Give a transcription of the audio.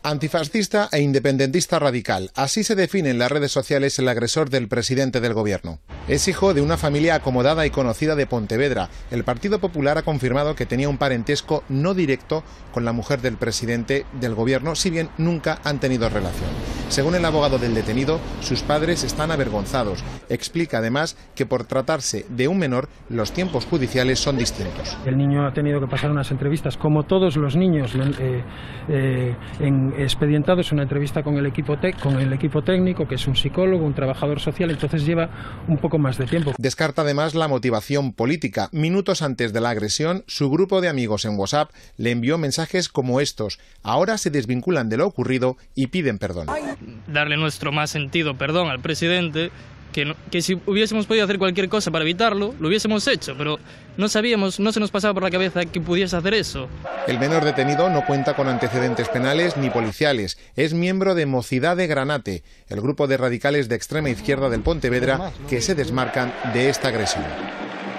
Antifascista e independentista radical. Así se define en las redes sociales el agresor del presidente del gobierno. Es hijo de una familia acomodada y conocida de Pontevedra. El Partido Popular ha confirmado que tenía un parentesco no directo con la mujer del presidente del gobierno, si bien nunca han tenido relación. Según el abogado del detenido, sus padres están avergonzados. Explica además que por tratarse de un menor, los tiempos judiciales son distintos. El niño ha tenido que pasar unas entrevistas, como todos los niños, expedientados, una entrevista con el equipo técnico, que es un psicólogo, un trabajador social, entonces lleva un poco más de tiempo. Descarta además la motivación política. Minutos antes de la agresión, su grupo de amigos en WhatsApp le envió mensajes como estos. Ahora se desvinculan de lo ocurrido y piden perdón. Darle nuestro más sentido perdón al presidente, que si hubiésemos podido hacer cualquier cosa para evitarlo, lo hubiésemos hecho, pero no sabíamos, no se nos pasaba por la cabeza que pudiese hacer eso. El menor detenido no cuenta con antecedentes penales ni policiales. Es miembro de Mocidade de Granate, el grupo de radicales de extrema izquierda del Pontevedra que se desmarcan de esta agresión.